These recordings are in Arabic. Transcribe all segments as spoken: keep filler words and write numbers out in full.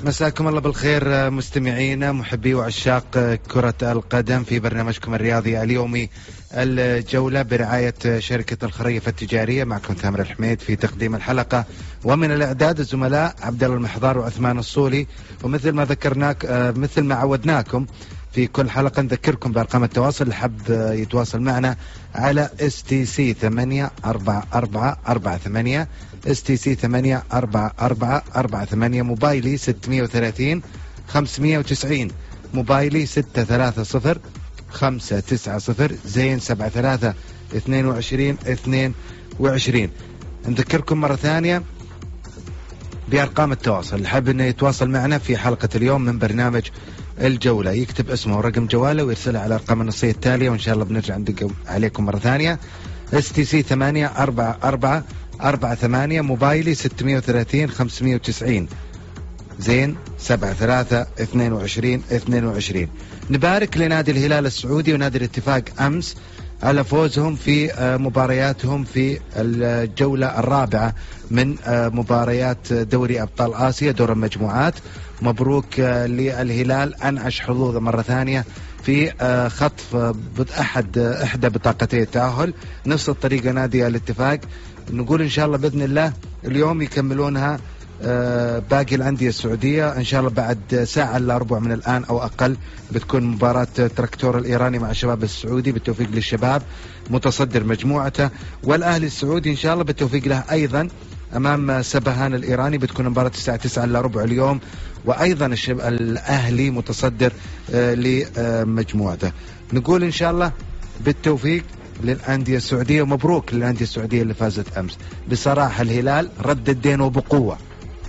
مساكم الله بالخير مستمعينا محبي وعشاق كرة القدم في برنامجكم الرياضي اليومي الجولة برعاية شركة الخريف التجارية. معكم ثامر الحميد في تقديم الحلقة، ومن الإعداد الزملاء عبد الله المحضار وعثمان الصولي. ومثل ما ذكرناك مثل ما عودناكم في كل حلقة نذكركم بأرقام التواصل اللي حب يتواصل معنا على اس تي سي ثمانية أربعة أربعة أربعة ثمانية اس تي سي ثمانية أربعة أربعة أربعة ثمانية، موبايلي ستمية وثلاثين خمسمية وتسعين، موبايلي ستة ثلاثة صفر خمسة تسعة صفر زين سبعة ثلاثة اثنين وعشرين اثنين وعشرين. نذكركم مرة ثانية بأرقام التواصل اللي حاب انه يتواصل معنا في حلقة اليوم من برنامج الجولة، يكتب اسمه ورقم جواله ويرسلها على الأرقام النصية التالية، وإن شاء الله بنرجع ندق عليكم مرة ثانية. اس تي سي ثمانية أربعة أربعة أربعة ثمانية، موبايلي ستمية وثلاثين خمسمية وتسعين زين سبعة ثلاثة اثنين وعشرين اثنين وعشرين. نبارك لنادي الهلال السعودي ونادي الاتفاق أمس على فوزهم في مبارياتهم في الجولة الرابعة من مباريات دوري أبطال آسيا دور المجموعات. مبروك للهلال، أنعش حظوظه مرة ثانية في خطف أحد إحدى بطاقتي التأهل. نفس الطريقة نادي الاتفاق، نقول إن شاء الله بإذن الله اليوم يكملونها باقي الأندية السعودية. إن شاء الله بعد ساعة إلا ربع من الآن أو أقل بتكون مباراة تراكتور الإيراني مع الشباب السعودي، بالتوفيق للشباب متصدر مجموعته. والأهلي السعودي إن شاء الله بالتوفيق له أيضا أمام سبهان الإيراني، بتكون مباراة الساعة تسعة إلا ربع اليوم، وأيضا الأهلي متصدر لمجموعته. نقول إن شاء الله بالتوفيق للأندية السعودية، ومبروك للأندية السعودية اللي فازت أمس. بصراحة الهلال رد الدين وبقوة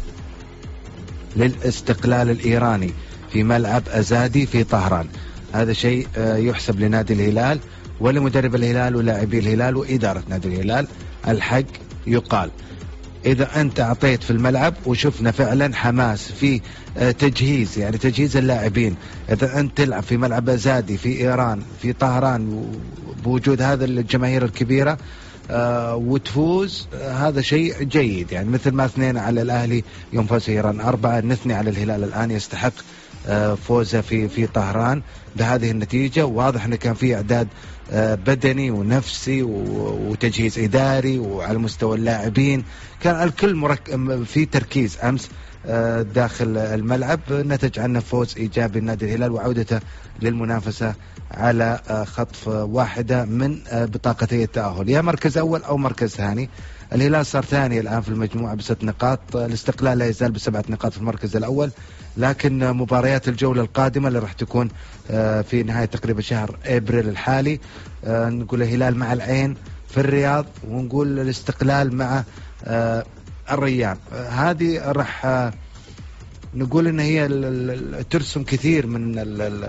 للاستقلال الإيراني في ملعب أزادي في طهران. هذا شيء يحسب لنادي الهلال ولمدرب الهلال ولاعبي الهلال وإدارة نادي الهلال. الحق يقال، إذا أنت أعطيت في الملعب وشفنا فعلا حماس في تجهيز، يعني تجهيز اللاعبين، إذا أنت تلعب في ملعب أزادي في إيران في طهران بوجود هذا الجماهير الكبيرة آه وتفوز، آه هذا شيء جيد. يعني مثل ما اثنين على الأهلي يوم فاز إيران أربعة، نثني على الهلال الآن يستحق آه فوزه في في طهران بهذه النتيجة. واضح أنه كان في إعداد آه بدني ونفسي وتجهيز إداري وعلى مستوى اللاعبين، كان الكل مرك... في تركيز أمس آه داخل الملعب، نتج عنه فوز إيجابي النادي الهلال وعودته للمنافسة على خطف واحدة من بطاقتي التأهل، يا مركز أول أو مركز ثاني. الهلال صار ثاني الآن في المجموعة بست نقاط، الاستقلال لا يزال بسبعة نقاط في المركز الأول. لكن مباريات الجولة القادمة اللي راح تكون في نهاية تقريبا شهر أبريل الحالي، نقول الهلال مع العين في الرياض، ونقول الاستقلال مع الريان. هذه راح نقول إن هي ترسم كثير من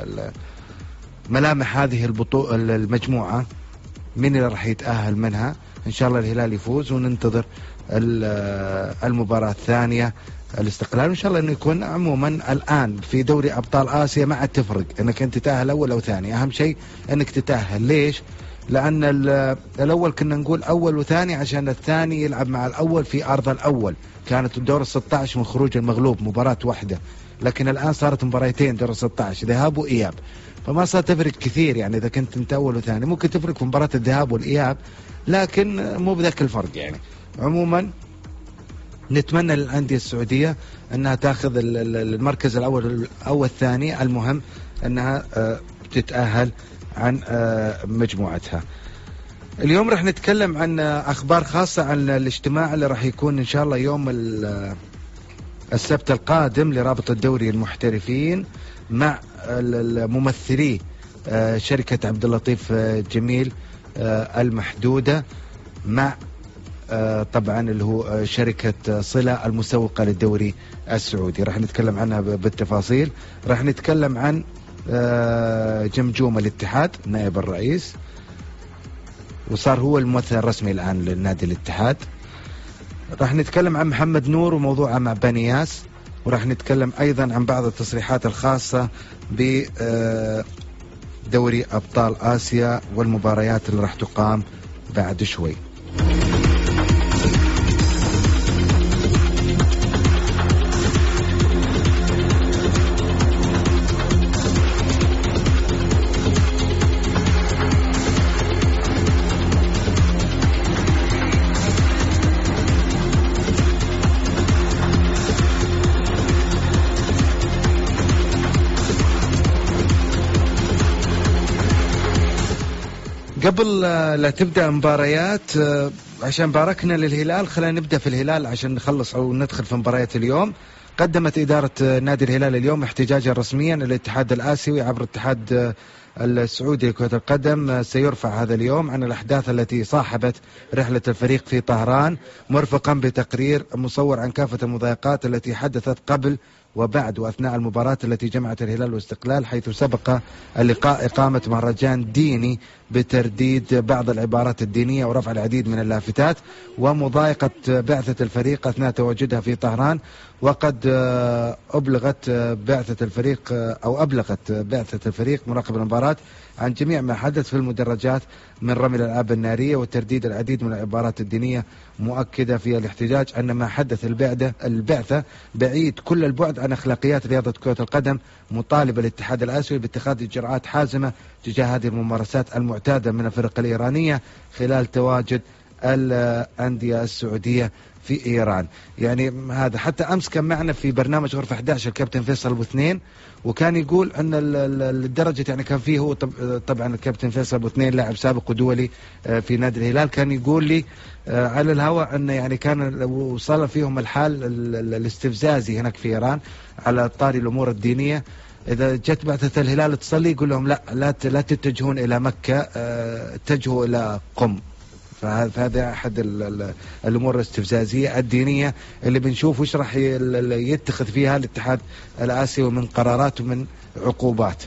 ملامح هذه البطولة المجموعة، من اللي راح يتأهل منها. إن شاء الله الهلال يفوز وننتظر المباراة الثانية الاستقلال، وإن شاء الله إنه يكون عموما الآن في دوري أبطال آسيا ما عاد تفرق إنك أنت تتأهل أول أو ثاني، أهم شيء إنك تتأهل. ليش؟ لأن الأول كنا نقول أول وثاني عشان الثاني يلعب مع الأول في أرض الأول، كانت الدور الستة عشر من خروج المغلوب مباراة واحدة، لكن الآن صارت مباراتين دور الستة عشر ذهاب وإياب، فما صار تفرق كثير. يعني إذا كنت أنت أول وثاني ممكن تفرق في مباراة الذهاب والإياب، لكن مو بذاك الفرق. يعني عموما نتمنى للأندية السعودية أنها تأخذ المركز الأول أو الثاني، المهم أنها تتأهل عن مجموعتها. اليوم رح نتكلم عن أخبار خاصة عن الاجتماع اللي رح يكون إن شاء الله يوم السبت القادم لرابطة دوري المحترفين مع الممثلي شركة عبد اللطيف جميل المحدودة، مع طبعا اللي هو شركة صلة المسوقة للدوري السعودي. راح نتكلم عنها بالتفاصيل. راح نتكلم عن جمجوم الاتحاد نائب الرئيس، وصار هو الممثل الرسمي الآن للنادي الاتحاد. راح نتكلم عن محمد نور وموضوعه مع بنياس، وراح نتكلم أيضا عن بعض التصريحات الخاصة بدوري أبطال آسيا والمباريات اللي راح تقام بعد شوي. قبل لا تبدأ مباريات، عشان باركنا للهلال، خلينا نبدأ في الهلال عشان نخلص أو ندخل في مباريات اليوم. قدمت إدارة نادي الهلال اليوم احتجاجا رسميا للاتحاد الآسيوي عبر الاتحاد السعودي لكرة القدم. سيرفع هذا اليوم عن الأحداث التي صاحبت رحلة الفريق في طهران، مرفقا بتقرير مصور عن كافة المضايقات التي حدثت قبل وبعد وأثناء المباراة التي جمعت الهلال والاستقلال، حيث سبق اللقاء إقامة مهرجان ديني بترديد بعض العبارات الدينية ورفع العديد من اللافتات ومضايقة بعثة الفريق أثناء تواجدها في طهران. وقد أبلغت بعثة الفريق أو أبلغت بعثة الفريق مراقب المباراة عن جميع ما حدث في المدرجات من رمي الألعاب النارية وترديد العديد من العبارات الدينية، مؤكدة في الاحتجاج أن ما حدث البعثة البعثة بعيد كل البعد عن أخلاقيات رياضة كرة القدم، مطالبة الاتحاد الآسيوي باتخاذ إجراءات حازمة تجاه هذه الممارسات المعتادة من الفرق الإيرانية خلال تواجد الأندية السعودية في إيران. يعني هذا حتى أمس كان معنا في برنامج غرفة أحد عشر الكابتن فيصل بوثنين، وكان يقول أن الدرجة يعني كان فيه هو طبعا الكابتن فيصل بوثنين لاعب سابق ودولي في نادي الهلال، كان يقول لي على الهواء أن يعني كان وصل فيهم الحال الاستفزازي هناك في إيران على طاري الأمور الدينية. إذا جت بعثة الهلال تصلي يقول لهم لا لا لا تتجهون إلى مكة، اتجهوا إلى قم. فهذا أحد الأمور الاستفزازية الدينية اللي بنشوف وش راح يتخذ فيها الاتحاد الآسيوي من قرارات ومن عقوبات،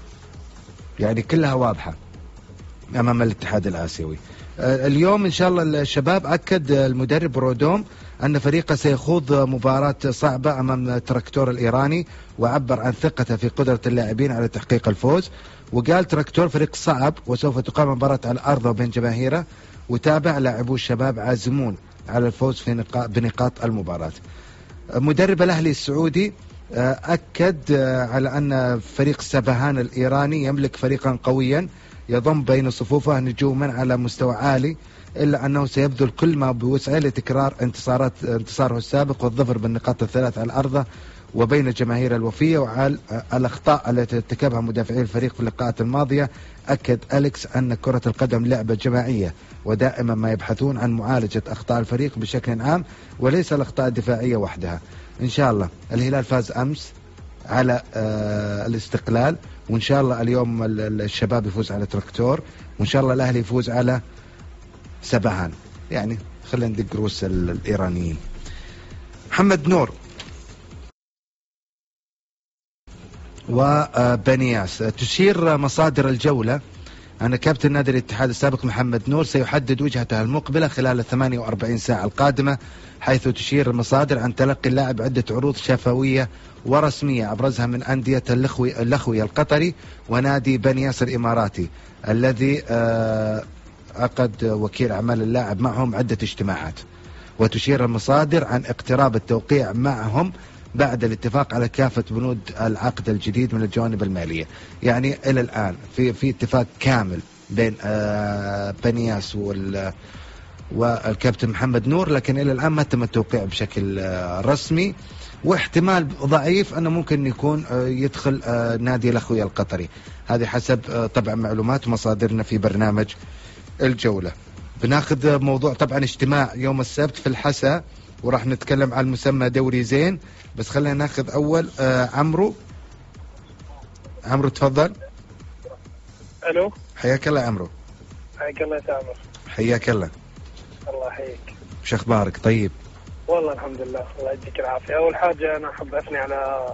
يعني كلها واضحة أمام الاتحاد الآسيوي. اليوم إن شاء الله الشباب أكد المدرب رودوم أن فريقه سيخوض مباراة صعبة أمام تراكتور الإيراني، وعبر عن ثقته في قدرة اللاعبين على تحقيق الفوز، وقال تراكتور فريق صعب وسوف تقام مباراة على أرضه بين جماهيره، وتابع لاعبو الشباب عازمون على الفوز في نقاط بنقاط المباراة. مدرب الأهلي السعودي أكد على أن فريق سبهان الإيراني يملك فريقا قويا يضم بين صفوفه نجوما على مستوى عالي، إلا أنه سيبذل كل ما بوسعه لتكرار انتصارات انتصاره السابق والظفر بالنقاط الثلاث على أرضه وبين الجماهير الوفية. وعلى الأخطاء التي ارتكبها مدافعي الفريق في اللقاءات الماضية، أكد أليكس أن كرة القدم لعبة جماعية ودائما ما يبحثون عن معالجة أخطاء الفريق بشكل عام وليس الأخطاء الدفاعية وحدها. إن شاء الله الهلال فاز أمس على آه الاستقلال، وإن شاء الله اليوم الشباب يفوز على تراكتور، وإن شاء الله الأهلي يفوز على سبهان. يعني خلينا ندق رؤوس الإيرانيين. محمد نور وبنياس. تشير مصادر الجولة أن كابتن نادي الاتحاد السابق محمد نور سيحدد وجهته المقبلة خلال الثمانية وأربعين ساعة القادمة، حيث تشير المصادر عن تلقي اللاعب عدة عروض شفوية ورسمية أبرزها من أندية اللخوي, اللخوي القطري ونادي بنياس الإماراتي الذي عقد وكيل أعمال اللاعب معهم عدة اجتماعات. وتشير المصادر عن اقتراب التوقيع معهم بعد الاتفاق على كافة بنود العقد الجديد من الجوانب المالية. يعني إلى الآن في في اتفاق كامل بين بنياس وال والكابتن محمد نور، لكن إلى الآن ما تم التوقيع بشكل رسمي، واحتمال ضعيف أنه ممكن يكون يدخل نادي الأخوية القطري. هذه حسب طبعا معلومات ومصادرنا في برنامج الجولة. بناخذ موضوع طبعا اجتماع يوم السبت في الحسا، وراح نتكلم عن المسمى دوري زين، بس خلينا ناخذ أول آه عمرو. عمرو تفضل. ألو، حياك الله يا عمرو. حياك الله يا تامر. حياك الله. الله يحييك. وش أخبارك؟ طيب والله الحمد لله، الله يديك العافية. أول حاجة أنا أحب أثني على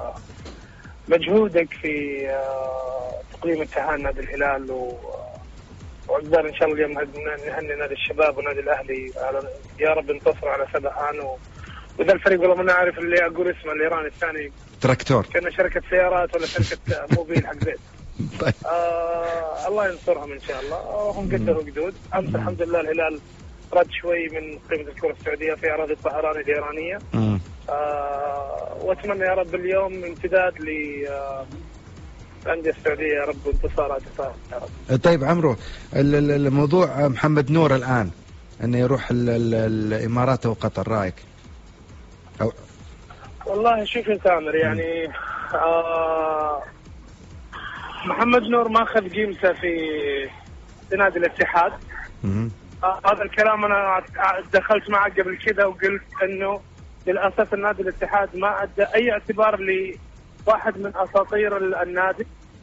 مجهودك في تقديم اتحاد نادي الهلال، و وعقبال إن شاء الله اليوم نهني نادي الشباب ونادي الأهلي على يا رب انتصروا على سبهان. و... وإذا الفريق والله ما نعرف اللي أقول اسمه الإيراني الثاني تراكتور، كنا شركة سيارات ولا شركة موبيل حق زيت. آه الله ينصرهم إن شاء الله، وهم قدروا قدود. أمس الحمد لله الهلال رد شوي من قيمة الكرة السعودية في أراضي الطهران الإيرانية. آه وأتمنى يا رب اليوم امتداد ل آه الأندية السعودية يا رب انتصارات يا رب. طيب عمرو، الموضوع محمد نور الآن أنه يروح ال ال الإمارات وقطر، رأيك؟ أو... والله شوف يا تامر، يعني آه محمد نور ما أخذ قيمته في لنادي الاتحاد. آه هذا الكلام انا دخلت معه قبل كذا وقلت انه للاسف النادي الاتحاد ما ادى اي اعتبار لواحد من اساطير النادي.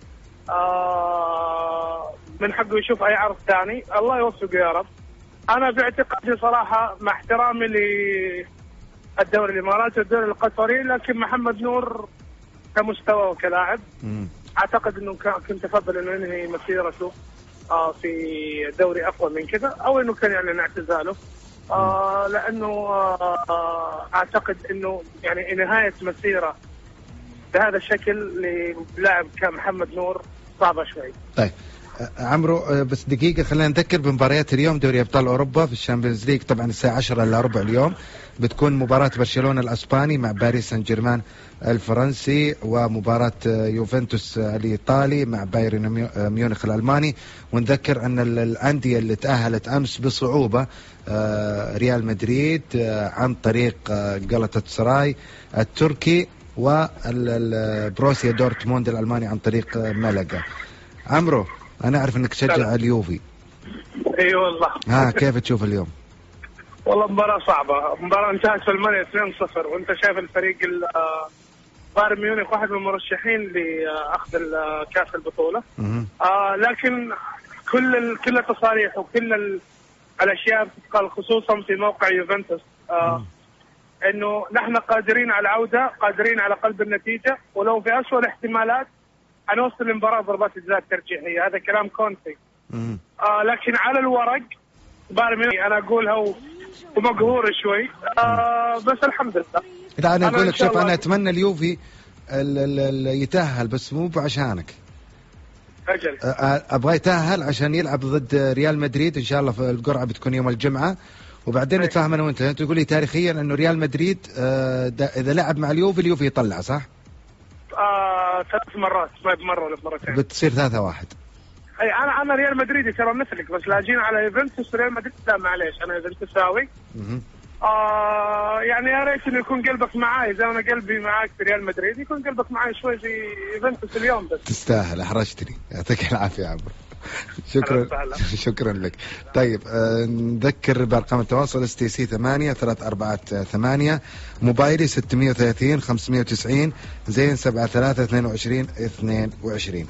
آه من حقه يشوف اي عرض ثاني، الله يوفقه يا رب. انا باعتقادي صراحه مع احترامي للدوري الاماراتي والدوري القطري، لكن محمد نور كمستوى وكلاعب اعتقد انه كنت افضل انه ينهي مسيرته آه في دوري اقوى من كذا، او انه كان يعلن اعتزاله. آه لانه آه اعتقد انه يعني نهايه مسيره بهذا الشكل للاعب كمحمد نور صعبه شوي. طيب عمرو بس دقيقة خلينا نذكر بمباريات اليوم دوري أبطال أوروبا في الشامبيونز ليج. طبعا الساعة عشرة إلا ربع اليوم بتكون مباراة برشلونة الأسباني مع باريس سان جيرمان الفرنسي، ومباراة يوفنتوس الإيطالي مع بايرن ميونخ الألماني. ونذكر أن الأندية اللي تأهلت أمس بصعوبة ريال مدريد عن طريق جالاتا سراي التركي، والبروسيا دورتموند الألماني عن طريق مالاغا. عمرو أنا أعرف أنك تشجع اليوفي. أي والله. ها كيف تشوف اليوم؟ والله مباراة صعبة، مباراة انتهت في المانيا اثنين صفر، وأنت شايف الفريق بايرن ميونخ واحد من المرشحين لأخذ كأس البطولة. آه لكن كل ال... كل التصاريح وكل ال... الأشياء بتتقال خصوصا في موقع يوفنتوس آه إنه نحن قادرين على العودة، قادرين على قلب النتيجة، ولو في أسوأ الاحتمالات هنوصل لمباراة ضربات الجزاء الترجيحية. هذا كلام كونتي. آه لكن على الورق بايرن ميونخ أنا أقولها ومقهور شوي. آه بس الحمد لله. لا أنا أقول لك شوف، أنا أتمنى اليوفي يتأهل بس مو بعشانك. أجل. أبغى يتأهل عشان يلعب ضد ريال مدريد إن شاء الله في القرعة بتكون يوم الجمعة، وبعدين نتفاهم أنا وأنت. أنت تقول لي تاريخيا إنه ريال مدريد إذا لعب مع اليوفي اليوفي يطلع صح؟ آه ثلاث مرات ما بمرة ولا بمرتين. بتصير ثلاثة واحد. أي أنا أنا ريال مدريدي ترى مثلك، بس لاجين على يوفنتوس ريال مدريد لا معليش أنا يوفنتوساوي. آه يعني يا ريت إنه يكون قلبك معاي زي ما أنا قلبي معاك في ريال مدريد، يكون قلبك معاي شوي في يوفنتوس اليوم بس. تستاهل، أحرجتني. يعطيك العافية يا عمرو. شكرا شكرا لك. طيب آه نذكر بأرقام التواصل اس تي سي ثمانية ثلاث أربعة ثمانية، موبايلي ستمية وثلاثين خمسمية وتسعين، زين سبعة ثلاثة اثنين وعشرين اثنين وعشرين.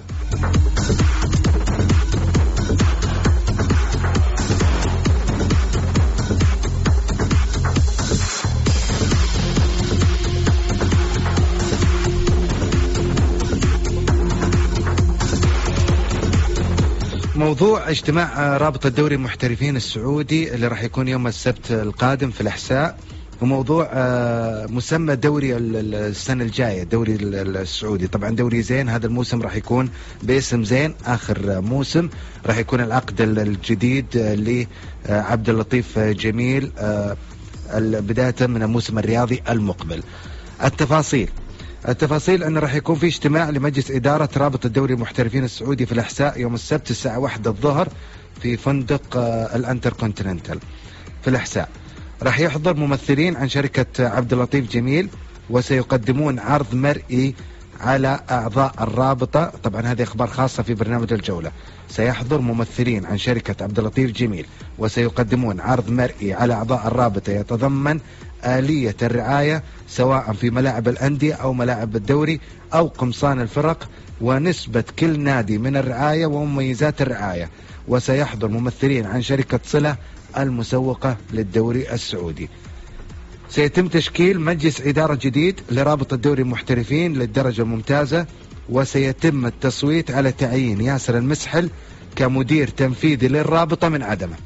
موضوع اجتماع رابطة دوري المحترفين السعودي اللي راح يكون يوم السبت القادم في الأحساء، وموضوع مسمى دوري السنة الجاية دوري السعودي. طبعا دوري زين هذا الموسم راح يكون باسم زين، آخر موسم راح يكون العقد الجديد لعبد اللطيف جميل بداية من الموسم الرياضي المقبل. التفاصيل التفاصيل أنه راح يكون في اجتماع لمجلس إدارة رابطة دوري المحترفين السعودي في الأحساء يوم السبت الساعة واحدة الظهر في فندق الانتركونتيننتال في الأحساء. راح يحضر ممثلين عن شركة عبد اللطيف جميل، وسيقدمون عرض مرئي على أعضاء الرابطة. طبعا هذه أخبار خاصة في برنامج الجولة. سيحضر ممثلين عن شركة عبد اللطيف جميل وسيقدمون عرض مرئي على أعضاء الرابطة يتضمن آلية الرعاية سواء في ملاعب الأندية أو ملاعب الدوري أو قمصان الفرق، ونسبة كل نادي من الرعاية ومميزات الرعاية. وسيحضر ممثلين عن شركة صلة المسوقة للدوري السعودي. سيتم تشكيل مجلس إدارة جديد لرابطة دوري المحترفين للدرجة الممتازة، وسيتم التصويت على تعيين ياسر المسحل كمدير تنفيذي للرابطة من عدمه.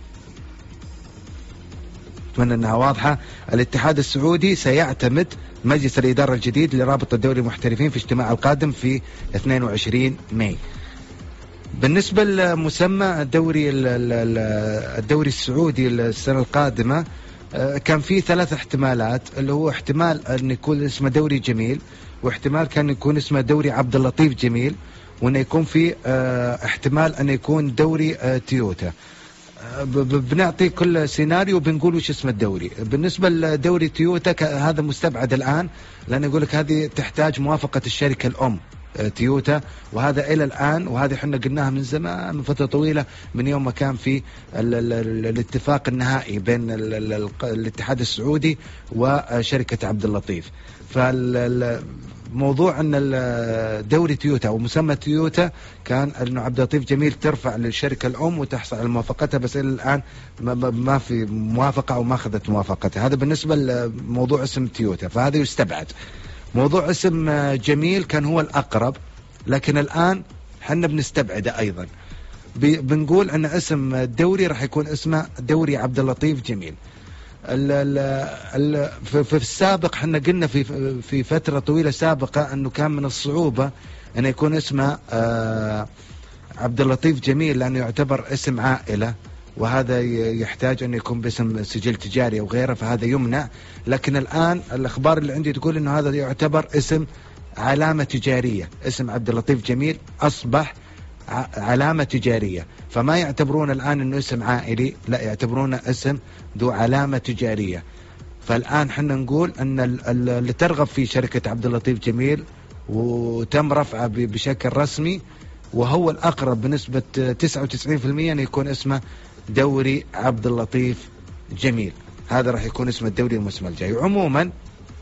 أتمنى أنها واضحة. الاتحاد السعودي سيعتمد مجلس الإدارة الجديد لرابطة دوري المحترفين في اجتماع القادم في اثنين وعشرين ماي. بالنسبة لمسمى الدوري الدوري السعودي السنة القادمة كان في ثلاث احتمالات، اللي هو احتمال أن يكون اسمه دوري جميل، واحتمال كان يكون اسمه دوري عبد اللطيف جميل، وأن يكون في احتمال أن يكون دوري تويوتا. بنعطي كل سيناريو بنقول وش اسم الدوري. بالنسبة لدوري تويوتا هذا مستبعد الآن، لأن يقول لك هذه تحتاج موافقة الشركة الأم تيوتا، وهذا إلى الآن، وهذه حنا قلناها من زمان، من فترة طويلة، من يوم ما كان في ال ال ال الاتفاق النهائي بين ال ال الاتحاد السعودي وشركة عبد اللطيف. فالموضوع أن دوري تيوتا ومسمى تيوتا كان أنه عبد اللطيف جميل ترفع للشركة الأم وتحصل على موافقتها، بس إلى الآن ما في موافقة أو ما أخذت موافقتها. هذا بالنسبة لموضوع اسم تيوتا، فهذا يستبعد. موضوع اسم جميل كان هو الأقرب، لكن الآن حنا بنستبعده أيضا. بنقول أن اسم الدوري راح يكون اسمه دوري عبد اللطيف جميل. ال ال ال في السابق حنا قلنا في في فترة طويلة سابقة أنه كان من الصعوبة أن يكون اسمه عبد اللطيف جميل، لأنه يعتبر اسم عائلة، وهذا يحتاج أن يكون باسم سجل تجاري أو غيره، فهذا يمنع. لكن الآن الأخبار اللي عندي تقول أنه هذا يعتبر اسم علامة تجارية. اسم عبد اللطيف جميل أصبح علامة تجارية، فما يعتبرون الآن أنه اسم عائلي، لا يعتبرونه اسم ذو علامة تجارية. فالآن حنا نقول أن اللي ترغب في شركة عبد اللطيف جميل وتم رفعه بشكل رسمي، وهو الأقرب بنسبة تسعة وتسعين بالمئة أن يكون اسمه دوري عبد اللطيف جميل. هذا راح يكون اسم الدوري الموسم الجاي. عموما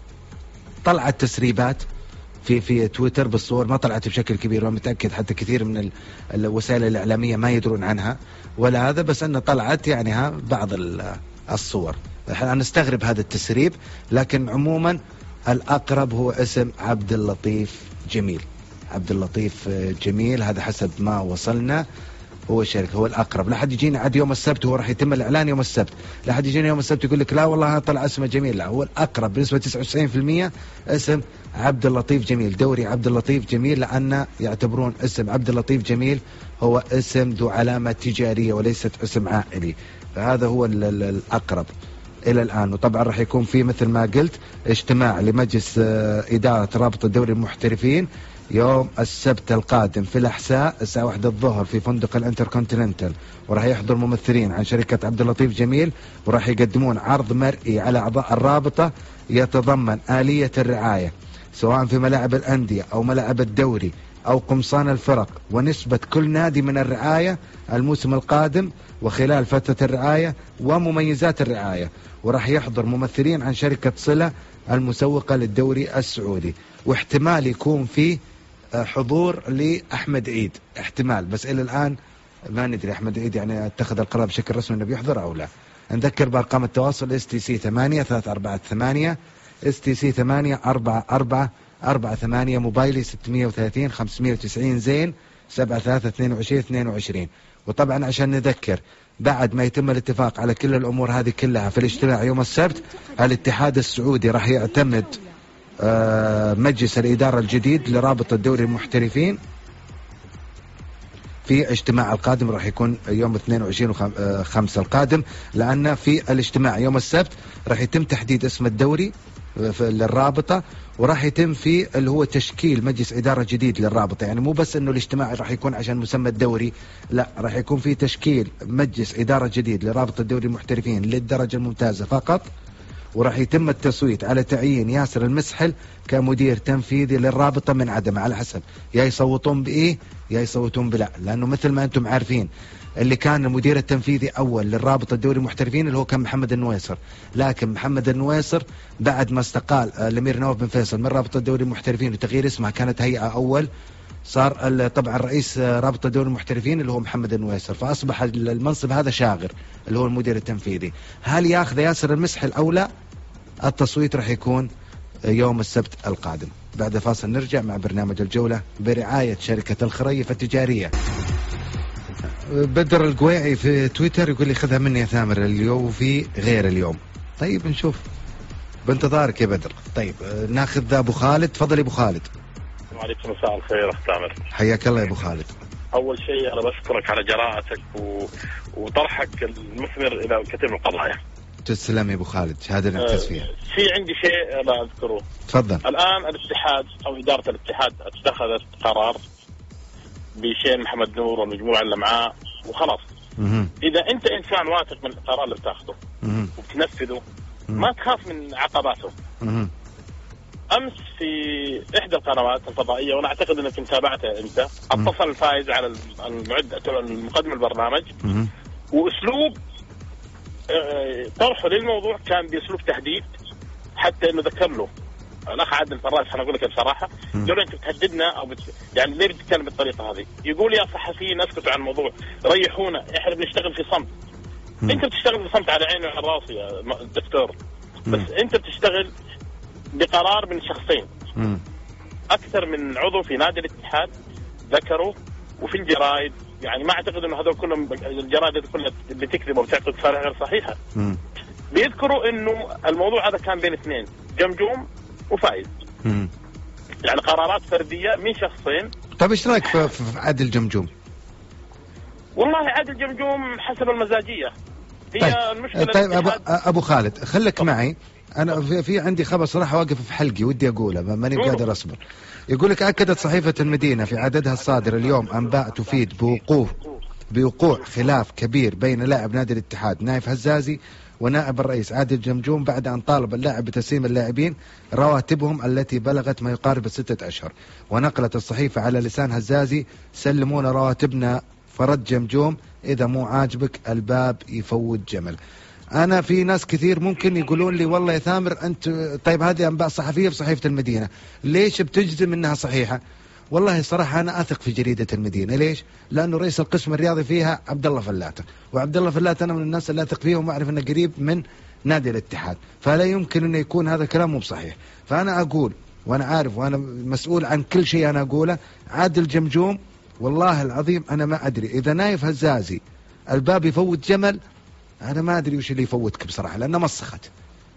طلعت تسريبات في في تويتر بالصور، ما طلعت بشكل كبير، ومتأكد حتى كثير من الوسائل الإعلامية ما يدرون عنها ولا هذا، بس أنه طلعت يعني ها بعض الصور. احنا نستغرب هذا التسريب، لكن عموما الأقرب هو اسم عبد اللطيف جميل. عبد اللطيف جميل هذا حسب ما وصلنا هو الشركة، هو الأقرب. لا حد يجينا عاد يوم السبت، هو راح يتم الإعلان يوم السبت، لا حد يجينا يوم السبت يقول لك لا والله طلع اسمه جميل، لا هو الأقرب بنسبة تسعة وتسعين بالمئة اسم عبد اللطيف جميل، دوري عبد اللطيف جميل، لأن يعتبرون اسم عبد اللطيف جميل هو اسم ذو علامة تجارية وليست اسم عائلي، فهذا هو الأقرب إلى الآن. وطبعا راح يكون في مثل ما قلت اجتماع لمجلس إدارة رابطة دوري المحترفين يوم السبت القادم في الأحساء الساعة واحدة الظهر في فندق الانتركونتيننتال، وراح يحضر ممثلين عن شركة عبد اللطيف جميل، وراح يقدمون عرض مرئي على أعضاء الرابطة يتضمن آلية الرعاية سواء في ملاعب الأندية أو ملاعب الدوري أو قمصان الفرق، ونسبة كل نادي من الرعاية الموسم القادم وخلال فترة الرعاية ومميزات الرعاية. وراح يحضر ممثلين عن شركة صلة المسوقة للدوري السعودي، واحتمال يكون فيه حضور لأحمد عيد، احتمال، بس إلى الآن ما ندري أحمد عيد يعني اتخذ القرار بشكل رسمي أنه بيحضر أو لا. نذكر بأرقام التواصل اس تي سي ثمانية ثلاثة أربعة ثمانية اس تي سي ثمانية أربعة أربعة أربعة ثمانية، موبايلي ستمئة وثلاثين خمسمئة وتسعين زين سبعة ثلاثة اثنين وعشرين اثنين وعشرين. وطبعا عشان نذكر بعد ما يتم الاتفاق على كل الأمور هذه كلها في الاجتماع يوم السبت، الاتحاد السعودي راح يعتمد مجلس الإدارة الجديد لرابطة دوري المحترفين في اجتماع القادم، راح يكون يوم اثنين وعشرين خمسة القادم، لأن في الاجتماع يوم السبت راح يتم تحديد اسم الدوري للرابطة، وراح يتم فيه اللي هو تشكيل مجلس إدارة جديد للرابطة. يعني مو بس انه الاجتماع راح يكون عشان مسمى الدوري، لا راح يكون فيه تشكيل مجلس إدارة جديد لرابطة دوري المحترفين للدرجة الممتازة فقط، وراح يتم التصويت على تعيين ياسر المسحل كمدير تنفيذي للرابطة من عدمه، على حسب يا يصوتون بإيه يا يصوتون بلا، لأنه مثل ما أنتم عارفين اللي كان المدير التنفيذي أول للرابطة الدوري المحترفين اللي هو كان محمد النويصر، لكن محمد النويصر بعد ما استقال الأمير نواف بن فيصل من رابطة الدوري المحترفين وتغيير اسمها، كانت هيئة أول، صار طبعا رئيس رابطة دوري المحترفين اللي هو محمد النويصر، فأصبح المنصب هذا شاغر اللي هو المدير التنفيذي. هل ياخذ ياسر المسحل أو لا؟ التصويت راح يكون يوم السبت القادم. بعد فاصل نرجع مع برنامج الجولة برعاية شركة الخريف التجارية. بدر القويعي في تويتر يقول لي خذها مني يا ثامر اليوم في غير اليوم. طيب نشوف، بانتظارك يا بدر. طيب ناخذ ابو خالد، تفضل ابو خالد. وعليكم مساء الخير اخ ثامر. حياك الله يا ابو خالد. اول شيء انا بشكرك على جراءتك و... وطرحك المثمر الى كثير من القضايا. تسلم يا ابو خالد، شهاده نركز فيها. أه في عندي شيء لا اذكره. تفضل. الان الاتحاد او اداره الاتحاد اتخذت قرار بشين محمد نور والمجموعه اللي معاه وخلاص. مه. اذا انت انسان واثق من القرار اللي بتاخذه وبتنفذه ما تخاف من عقباته. مه. امس في احدى القنوات الفضائيه، وانا اعتقد انك متابعتها انت، اتصل الفائز على المعد المقدم البرنامج، واسلوب طرحه للموضوع كان باسلوب تهديد، حتى انه ذكر له الاخ عادل فراس. انا اقول لك بصراحه، يقول انت بتهددنا او بت... يعني ليه بتتكلم بالطريقه هذه؟ يقول يا صحفيين اسكتوا عن الموضوع، ريحونا، احنا بنشتغل في صمت. مم. انت بتشتغل في صمت على عيني وعلى راسي يا دكتور، بس مم. انت بتشتغل بقرار من شخصين، مم. اكثر من عضو في نادي الاتحاد ذكروا، وفي الجرايد. يعني ما اعتقد انه هذول كلهم الجرايد كلها بتكذب وبتعطي رساله غير صحيحه. مم. بيذكروا انه الموضوع هذا كان بين اثنين، جمجوم وفايز. مم. يعني قرارات فرديه من شخصين. طيب ايش رايك في, في عادل جمجوم؟ والله عادل جمجوم حسب المزاجيه هي طيب. المشكله. طيب أبو, ابو خالد خليك معي، انا في, في عندي خبر صراحه واقف في حلقي ودي اقوله، ماني قادر اصبر. يقول لك اكدت صحيفه المدينه في عددها الصادر اليوم انباء تفيد بوقوع بوقوع خلاف كبير بين لاعب نادي الاتحاد نايف هزازي ونائب الرئيس عادل جمجوم، بعد أن طالب اللاعب بتسليم اللاعبين رواتبهم التي بلغت ما يقارب الستة أشهر. ونقلت الصحيفة على لسان هزازي: سلمونا رواتبنا. فرد جمجوم: إذا مو عاجبك الباب يفوت جمل. أنا في ناس كثير ممكن يقولون لي والله يا ثامر أنت طيب هذه أنباء صحفية في صحيفة المدينة، ليش بتجزم أنها صحيحة؟ والله صراحة أنا أثق في جريدة المدينة. ليش؟ لأنه رئيس القسم الرياضي فيها عبد الله فلاتة، وعبد الله فلاتة أنا من الناس اللي أثق فيهم وأعرف أنه قريب من نادي الاتحاد، فلا يمكن أنه يكون هذا كلام مو بصحيح. فأنا أقول وأنا عارف وأنا مسؤول عن كل شيء أنا أقوله، عادل جمجوم والله العظيم أنا ما أدري إذا نايف هزازي الباب يفوت جمل، أنا ما أدري وش اللي يفوتك بصراحة، لأنه مسخت.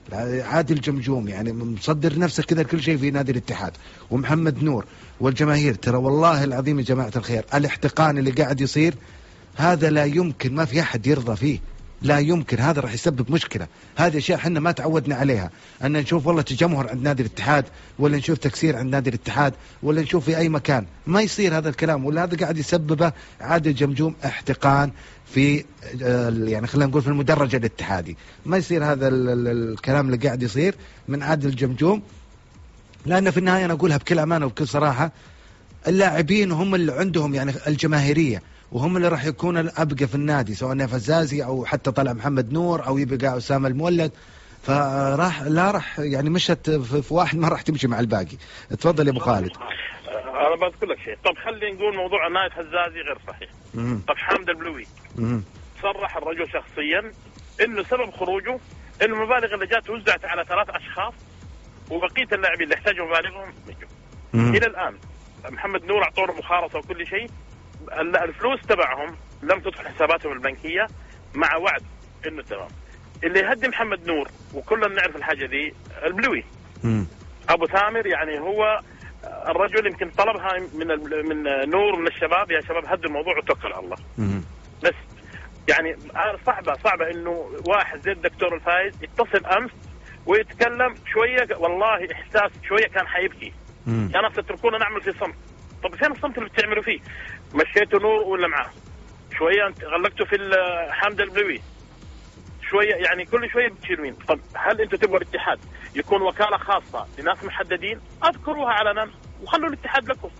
عادل جمجوم يعني مصدر نفسه كذا كل شيء في نادي الاتحاد، ومحمد نور والجماهير. ترى والله العظيم يا جماعة الخير الاحتقان اللي قاعد يصير هذا لا يمكن، ما في أحد يرضى فيه، لا يمكن. هذا راح يسبب مشكلة. هذه أشياء حنا ما تعودنا عليها، أن نشوف والله تجمهر عند نادي الاتحاد، ولا نشوف تكسير عند نادي الاتحاد، ولا نشوف في أي مكان. ما يصير هذا الكلام، ولا هذا قاعد يسببه عادل جمجوم احتقان في يعني خلينا نقول في المدرج الاتحادي. ما يصير هذا الكلام اللي قاعد يصير من عادل جمجوم، لأن في النهاية أنا أقولها بكل أمانة وبكل صراحة، اللاعبين هم اللي عندهم يعني الجماهيرية، وهم اللي راح يكون الأبقى في النادي، سواء نايف هزازي أو حتى طلع محمد نور أو يبقى أسامة المولد. فراح لا راح يعني مشت في واحد ما راح تمشي مع الباقي. تفضل يا أبو خالد. أنا بذكر لك شيء. طب خلينا نقول موضوع نايف هزازي غير صحيح. مم. طب حامد البلوي مم. صرح الرجل شخصيا إنه سبب خروجه إنه المبالغ اللي جات وزعت على ثلاث أشخاص، وبقية اللاعبين اللي احتاجوا مبالغهم مجوا. إلى الآن محمد نور أعطوه مخارصة وكل شيء، الفلوس تبعهم لم تدخل حساباتهم البنكية، مع وعد إنه تمام. اللي يهدي محمد نور وكلنا نعرف الحاجة دي البلوي. مم. أبو ثامر يعني هو الرجل يمكن طلبها من من نور من الشباب، يا شباب هدوا الموضوع وتوكل على الله. مم. بس يعني صعبة صعبة إنه واحد زي الدكتور الفايز يتصل أمس ويتكلم شوية، والله إحساس شوية كان حيبكي. يا ناس تتركونا نعمل في صمت. طب فين الصمت اللي بتعملوا فيه؟ مشيتوا نور ولا معاه شوية، انت غلقتوا في حامد البلوي شوية، يعني كل شوية بتشيلوين. طب هل انتوا تبغوا الاتحاد يكون وكالة خاصة لناس محددين؟ اذكروها علنا وخلوا الاتحاد لكم.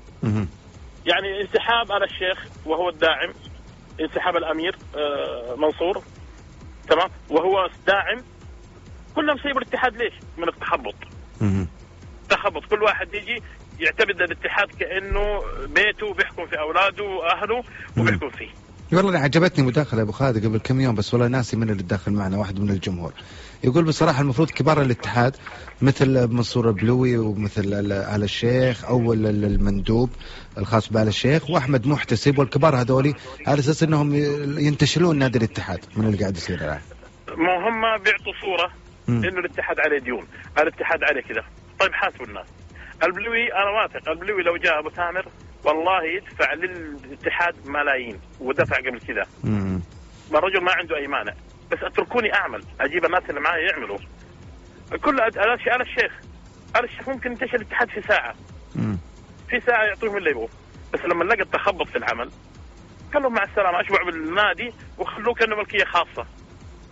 يعني انسحاب على الشيخ وهو الداعم، انسحاب الامير منصور تمام وهو داعم، كلهم سيبوا الاتحاد ليش؟ من التخبط. تخبط، كل واحد يجي يعتمد الاتحاد كأنه بيته، بيحكم في أولاده وأهله وبيحكم فيه. والله أنا عجبتني مداخلة أبو خالد قبل كم يوم، بس والله ناسي من اللي داخل معنا، واحد من الجمهور يقول بصراحة المفروض كبار الاتحاد مثل منصور البلوي ومثل آل الشيخ أو المندوب الخاص بآل الشيخ وأحمد محتسب والكبار هذولي، على أساس أنهم ينتشلون نادي الاتحاد من اللي قاعد يصير الآن. ما هم بيعطوا صورة إنه الاتحاد عليه ديون، الاتحاد عليه كذا. طيب حاسبوا الناس. البلوي انا واثق البلوي لو جاء ابو ثامر والله يدفع للاتحاد ملايين، ودفع قبل كذا. الرجل ما عنده اي مانع، بس اتركوني اعمل، اجيب الناس اللي معي يعملوا كل اشياء. آل الشيخ آل الشيخ ممكن ينتشل الاتحاد في ساعه. مم. في ساعه يعطوهم اللي يبغوا، بس لما لقى التخبط في العمل قال لهم مع السلامه، اشبعوا بالنادي وخلوه كانه ملكيه خاصه.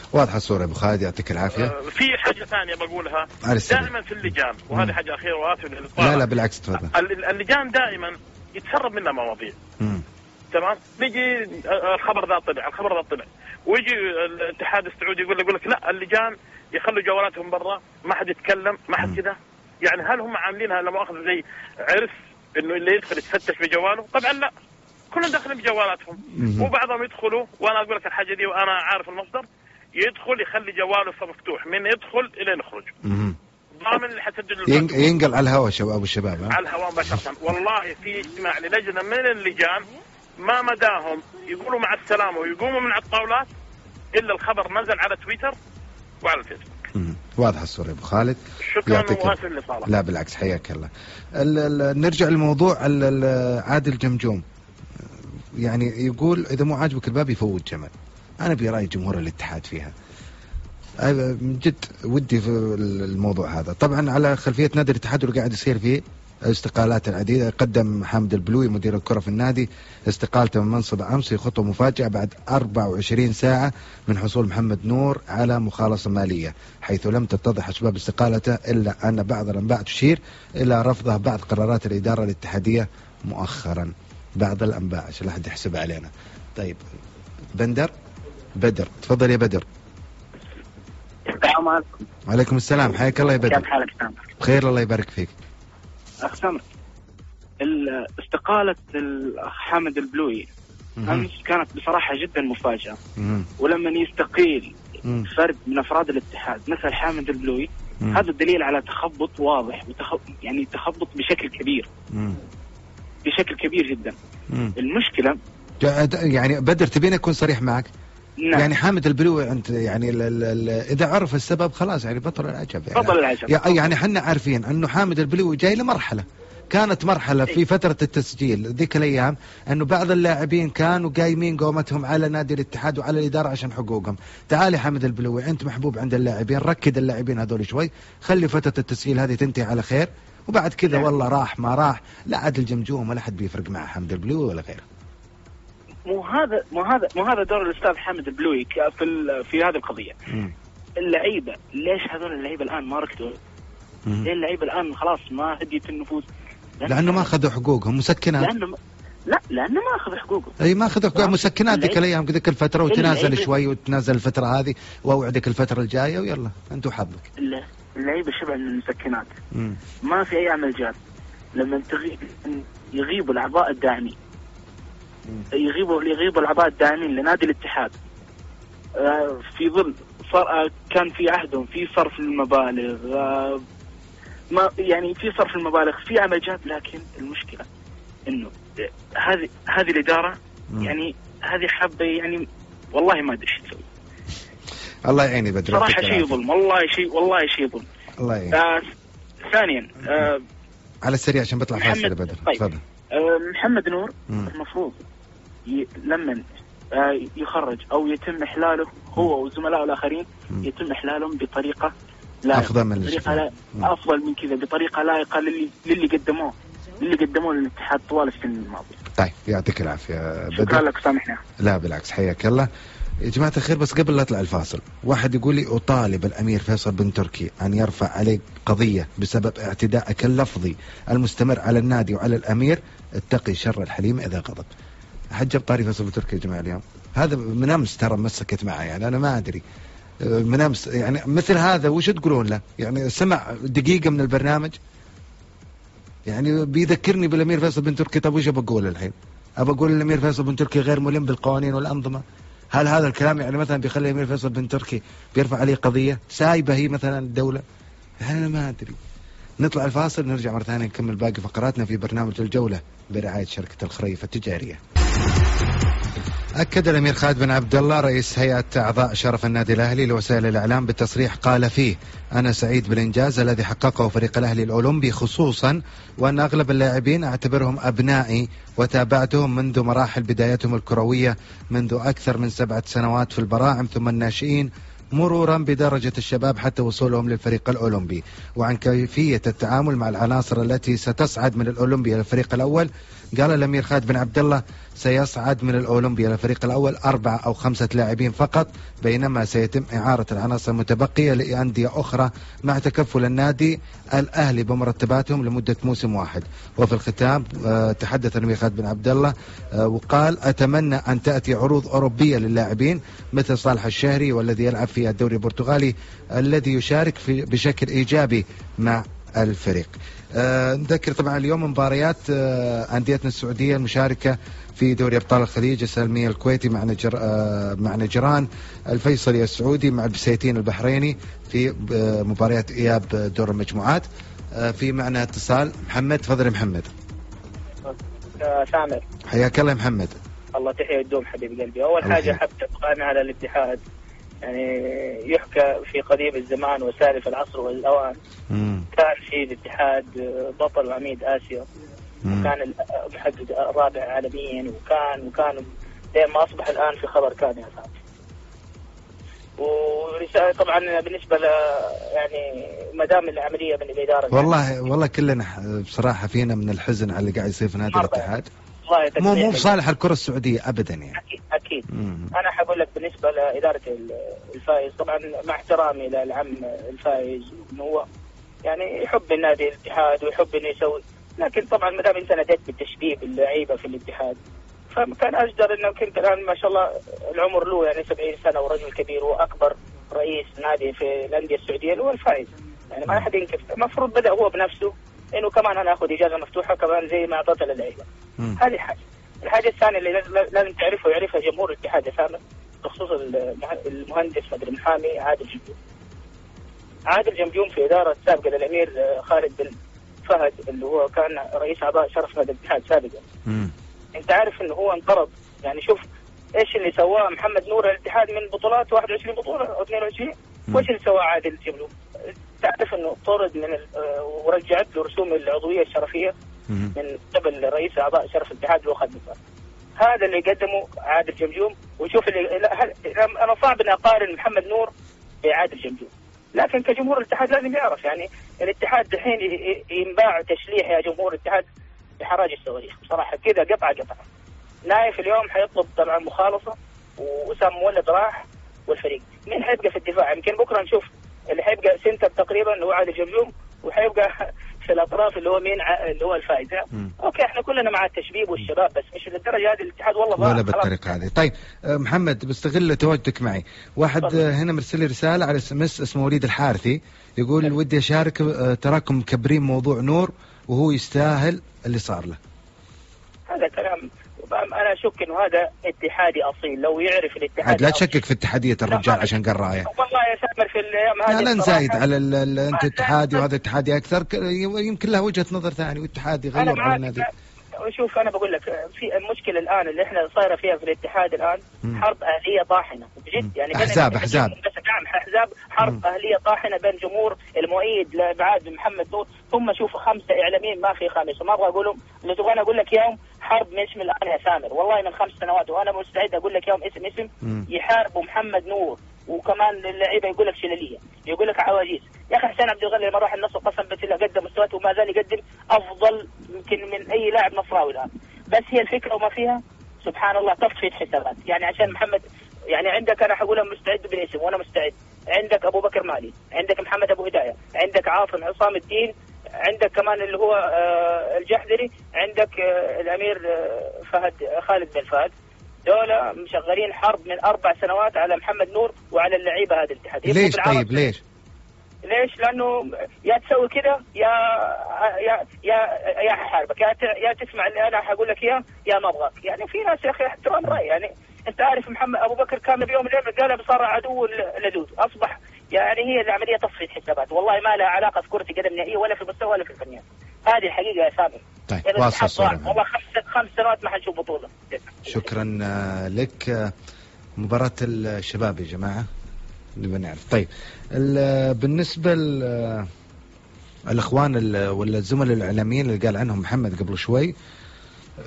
واضحة الصورة أبو خالد، يعطيك العافية. آه في حاجة ثانية بقولها دائما في اللجان، وهذه حاجة أخيرة وآسف للإطالة. لا لا بالعكس تفضل. اللجان دائما يتسرب منها مواضيع. مم. تمام. نجي الخبر ذا طلع الخبر ذا طلع ويجي الاتحاد السعودي يقول لك يقول لك لا اللجان يخلوا جوالاتهم برا، ما حد يتكلم، ما حد كذا. يعني هل هم عاملينها لما أخذ زي عرس إنه اللي يدخل يتفتش بجواله؟ طبعا لا، كلهم داخلين بجوالاتهم. وبعضهم يدخلوا، وأنا أقول لك الحاجة دي وأنا عارف المصدر، يدخل يخلي جواله مفتوح من يدخل إلى يخرج. ضامن اللي حتسجل ينقل على الهواء شباب أبو الشباب. على الهواء مباشرة. والله في اجتماع للجنة من اللجان ما مداهم يقولوا مع السلامة ويقوموا من على الطاولات إلا الخبر نزل على تويتر وعلى الفيسبوك. واضح الصورة أبو خالد. شكرا وآسف للإطالة. لا بالعكس حياك الله. نرجع للموضوع. عادل جمجوم يعني يقول إذا مو عاجبك الباب يفوت جمل. أنا برأي جمهور الاتحاد فيها من جد ودي في الموضوع هذا. طبعا على خلفية نادي الاتحاد اللي قاعد يصير فيه استقالات العديدة. قدم حامد البلوي مدير الكرة في النادي استقالته من منصبه أمس في خطوة مفاجئة بعد أربعة وعشرين ساعة من حصول محمد نور على مخالصة مالية، حيث لم تتضح أسباب استقالته إلا أن بعض الأنباء تشير إلى رفضه بعض قرارات الإدارة الاتحادية مؤخرا. بعض الأنباء عشان لا حد يحسب علينا. طيب بندر بدر تفضل يا بدر. السلام عليكم. وعليكم السلام، حياك الله يا بدر. كيف حالك سامر؟ بخير الله يبارك فيك. أخ سامر، استقالة الأخ حامد البلوي أمس كانت بصراحة جدا مفاجأة. مم. ولما يستقيل مم. فرد من أفراد الاتحاد مثل حامد البلوي مم. هذا دليل على تخبط واضح وتخ... يعني تخبط بشكل كبير. مم. بشكل كبير جدا. مم. المشكلة يعني بدر تبين أكون صريح معك. نعم. يعني حامد البلوي أنت يعني ال ال ال إذا عرف السبب خلاص يعني بطل العجب. يعني بطل العجب. يعني حنا عارفين أنه حامد البلوي جاي لمرحلة، كانت مرحلة في فترة التسجيل ذيك الأيام أنه بعض اللاعبين كانوا قايمين قومتهم على نادي الاتحاد وعلى الإدارة عشان حقوقهم. تعالي حامد البلوي أنت محبوب عند اللاعبين، ركد اللاعبين هذول شوي، خلي فترة التسجيل هذه تنتهي على خير، وبعد كذا والله راح ما راح لا عادل جمجوم ولا حد بيفرق مع حامد البلوي ولا غيره. مو هذا مو هذا مو هذا دور الاستاذ حامد البلوي في في هذه القضيه. مم. اللعيبه ليش هذول اللعيبه الان ما ركضوا؟ ليه اللعيبه الان خلاص ما هديت النفوس؟ لأنه, لأنه ما أخذوا حقوقهم مسكنات. لأنه ما... لا لأنه ما أخذوا حقوقهم. أي ما أخذوا حقوقهم مسكنات ذيك الأيام ذيك الفترة، وتنازل شوي وتنازل الفترة هذه وأوعدك الفترة الجاية ويلا أنتوا حظك. اللعيبه شبه من المسكنات. مم. ما في أي عمل جاد. لما تغيب يغيبوا الأعضاء الداعمين يغيبوا يغيبوا الأعضاء الداعمين لنادي الاتحاد آه في ظل صار آه كان في عهدهم في صرف المبالغ آه ما يعني في صرف المبالغ في عمل جاد، لكن المشكلة إنه هذه هذه الإدارة يعني هذه حابة يعني والله ما أدري إيش تسوي. الله يعيني بدر. صراحة شيء ظلم والله شيء والله شيء ظلم. الله يعيني. آه ثانيا آه على السريع عشان بطلع فاصل يا بدر. طيب. تفضل. آه محمد نور مم. المفروض ي... لما آه يخرج أو يتم إحلاله هو وزملائه الآخرين مم. يتم إحلالهم بطريقة لا أفضل من بطريقة لا أفضل من كذا بطريقة لائقة للي للي قدموه للي قدموه للاتحاد طوال السنين الماضية. طيب يعطيك العافية بدر. شكرا لك سامحنا. لا بالعكس حياك الله. يا جماعة الخير بس قبل لا أطلع الفاصل واحد يقول لي أطالب الأمير فيصل بن تركي أن يرفع عليك قضية بسبب اعتدائك اللفظي المستمر على النادي وعلى الأمير، اتقي شر الحليم إذا غضب. حجب طاري فيصل بن تركي يا جماعة اليوم هذا من أمس ترى مسكت معي يعني أنا ما أدري من أمس يعني مثل هذا وش تقولون له يعني سمع دقيقة من البرنامج يعني بيذكرني بالأمير فيصل بن تركي. طب وش بقول الحين؟ أبى أقول الأمير فيصل بن تركي غير ملم بالقوانين والأنظمة؟ هل هذا الكلام يعني مثلا بيخلي الأمير فيصل بن تركي بيرفع عليه قضية سايبة هي مثلا الدولة؟ يعني أنا ما أدري. نطلع الفاصل نرجع مرة ثانية نكمل باقي فقراتنا في برنامج الجولة برعاية شركة الخريف التجارية. أكد الأمير خالد بن عبد الله رئيس هيئة أعضاء شرف النادي الأهلي لوسائل الإعلام بالتصريح قال فيه أنا سعيد بالإنجاز الذي حققه فريق الأهلي الأولمبي خصوصا وأن أغلب اللاعبين أعتبرهم أبنائي وتابعتهم منذ مراحل بدايتهم الكروية منذ أكثر من سبعة سنوات في البراعم ثم الناشئين مرورا بدرجة الشباب حتى وصولهم للفريق الأولمبي، وعن كيفية التعامل مع العناصر التي ستصعد من الأولمبي إلى الفريق الأول. قال الأمير خالد بن عبد الله سيصعد من الأولمبي إلى الفريق الأول أربعة أو خمسة لاعبين فقط، بينما سيتم إعارة العناصر المتبقية لأندية أخرى مع تكفل النادي الأهلي بمرتباتهم لمدة موسم واحد. وفي الختام تحدث الأمير خالد بن عبد الله وقال: أتمنى أن تأتي عروض أوروبية للاعبين مثل صالح الشهري والذي يلعب في الدوري البرتغالي الذي يشارك في بشكل إيجابي مع الفريق. أه نذكر طبعا اليوم مباريات أه أنديتنا السعودية المشاركة في دوري أبطال الخليج: السلمية الكويتي مع نجر أه مع نجران، الفيصلي السعودي مع البسيتين البحريني في أه مباريات إياب دور المجموعات. أه في معنا اتصال. محمد، تفضل يا محمد. سامر، حياك الله يا محمد. الله تحية الدوم حبيب قلبي. أول حاجة حب تبقى على الاتحاد، يعني يحكى في قديم الزمان وسالف العصر والأوان. مم. كان في الاتحاد بطل عميد آسيا، مم. وكان المحقق الرابع عالميا، وكان وكان لين ما أصبح الآن في خبر كان يا سامر. ورسالة طبعا بالنسبة ل يعني ما دام العملية من الإدارة، والله يعني والله كلنا بصراحة فينا من الحزن على اللي قاعد يصير في نادي الاتحاد. مو مو بصالح الكرة السعودية أبدا يعني. أكيد أكيد. أنا حقول لك بالنسبة لإدارة الفائز، طبعا مع احترامي للعم الفائز إنه هو يعني يحب النادي الاتحاد ويحب إنه يسوي، لكن طبعا ما دام أنت ناديت بالتشبيب اللعيبة في الاتحاد، فكان أجدر إنه كنت الآن ما شاء الله العمر له يعني سبعين سنة ورجل كبير وأكبر رئيس نادي في الأندية السعودية اللي هو الفائز، يعني ما أحد ينكر. المفروض بدأ هو بنفسه إنه كمان أنا أخذ إجازة مفتوحة كمان زي ما أعطيتها للعيبة. هذه حاجة. الحاجة الثانية اللي لازم تعرفها ويعرفها جمهور الاتحاد يا سامر بخصوص المهندس مدري محامي عادل جمجوم. عادل جمجوم في إدارة سابقة للأمير خالد بن فهد اللي هو كان رئيس أعضاء شرف نادي الاتحاد سابقا. أنت عارف إنه هو انقرض، يعني شوف إيش اللي سواه محمد نور الاتحاد من بطولات واحد وعشرين بطولة أو اثنين وعشرين، وإيش اللي سواه عادل جمجوم. تعرف إنه طرد من ورجعت له رسوم العضوية الشرفية من قبل رئيس أعضاء شرف الاتحاد اللي هو خالد بن فهد. هذا اللي قدمه عادل جمجوم. وشوف اللي أنا صعب إني أقارن محمد نور بعادل جمجوم، لكن كجمهور الاتحاد لازم يعرف يعني الاتحاد الحين ينباع تشليح يا جمهور الاتحاد بحراج الصواريخ بصراحة كذا قطعة قطعة. نايف اليوم حيطلب طبعا مخالصة، وأسام مولد راح، والفريق مين حيبقى في الدفاع؟ يمكن بكرة نشوف اللي حيبقى سنتر تقريبا اللي هو عادل جمجوم، وحيبقى في الأطراف اللي هو مين ع... اللي هو الفائز. أوكي إحنا كلنا مع التشبيب والشباب، بس مش للدرجة هذه الاتحاد والله ولا بالطريقة هذه. طيب محمد، بستغل تواجدك معي. واحد طبعا. هنا مرسل لي رسالة على اس ام اس اسمه وليد الحارثي، يقول طبعا. ودي أشارك، تراكم مكبرين موضوع نور وهو يستاهل اللي صار له. هذا كلام أنا أشك إنه هذا اتحادي أصيل، لو يعرف الاتحاد. لا تشكك في اتحادية الرجال عشان قال رأيه. والله يا سامر في الأيام هذه لا نزايد على ال أنت اتحادي وهذا اتحادي أكثر، يمكن له وجهة نظر ثاني والاتحاد يغير على النادي. شوف أنا بقول لك في المشكلة الآن اللي إحنا صايرة فيها في الاتحاد الآن م. حرب أهلية طاحنة بجد، يعني أحزاب أحزاب نعم أحزاب حرب م. أهلية طاحنة بين جمهور المؤيد لابعاد محمد نور. ثم شوفوا خمسة إعلاميين ما في خامس، وما أبغى أقولهم اللي تبغى أنا أقول لك يوم حرب مش من الآن يا سامر، والله من خمس سنوات وأنا مستعد أقول لك يوم اسم اسم م. يحاربوا محمد نور. وكمان اللعيبه يقول لك شلاليه، يقول لك عواجيز. يا اخي حسين عبد الغني لما راح النصر قسم بالله قدم مستوياته وما زال يقدم افضل يمكن من اي لاعب نصراوي الان، بس هي الفكره وما فيها سبحان الله تصفيه حسابات. يعني عشان محمد يعني عندك انا حقولها مستعد بالاسم وانا مستعد، عندك ابو بكر مالي، عندك محمد ابو هدايه، عندك عاصم عصام الدين، عندك كمان اللي هو آه الجحدري، عندك آه الامير آه فهد آه خالد بن فهد. دولة مشغلين حرب من أربع سنوات على محمد نور وعلى اللعيبة هذا الاتحاد. ليش طيب ليش؟ ليش؟ لأنه يا تسوي كده يا يا يا يا حاربك، يا يا تسمع اللي أنا حقول لك إياه يا ما أبغاك. يعني في ناس يا أخي احترام رأي. يعني أنت عارف محمد أبو بكر كان بيوم من الأيام قال صار عدو لدود، أصبح يعني هي العملية تصفية حسابات. والله ما لها علاقة في كرة القدم نهائية ولا في المستوى ولا في الفنيات. هذه الحقيقة يا سامي. طيب يعني واصل الصورة. والله خمس خمس سنوات ما حنشوف بطولة. شكرا لك. مباراة الشباب يا جماعة نبغى نعرف. طيب بالنسبة للأخوان ولا الزملاء الإعلاميين اللي قال عنهم محمد قبل شوي،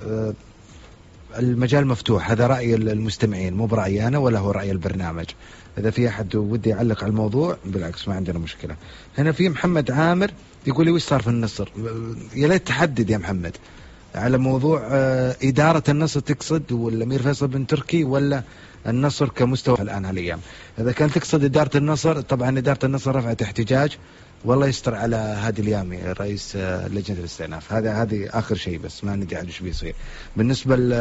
المجال مفتوح، هذا رأي المستمعين مو برأيي أنا ولا هو رأي البرنامج. إذا في أحد ودي يعلق على الموضوع بالعكس ما عندنا مشكلة. هنا في محمد عامر يقول لي وش صار في النصر؟ يا ليت تحدد يا محمد على موضوع إدارة النصر تقصد ولا أمير فيصل بن تركي ولا النصر كمستوى الآن هالأيام؟ إذا كان تقصد إدارة النصر، طبعا إدارة النصر رفعت احتجاج والله يستر على هادي اليامي رئيس لجنة الاستئناف. هذا هذه آخر شيء بس ما ندري عاد وش بيصير. بالنسبة ل